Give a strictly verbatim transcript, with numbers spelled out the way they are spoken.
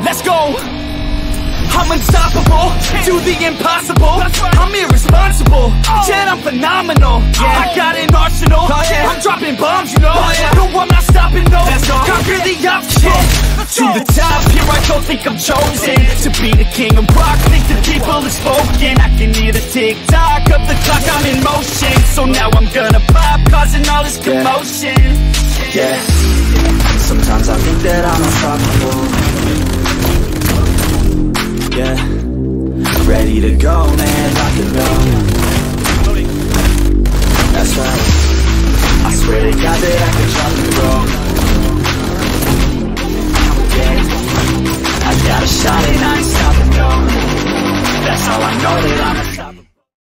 Let's go. I'm unstoppable, do the impossible. I'm irresponsible, yet I'm phenomenal. I got an arsenal, I'm dropping bombs, you know. No, I'm not stopping, no. Conquer the obstacle. To the top, here I don't think I'm chosen to be the king of rock, think the people have spoken. I can hear the tick-tock of the clock, I'm in motion. So now I'm gonna pop, causing all this commotion. Yeah, sometimes I think that I'm unstoppable. Yeah, ready to go, man, rock and roll.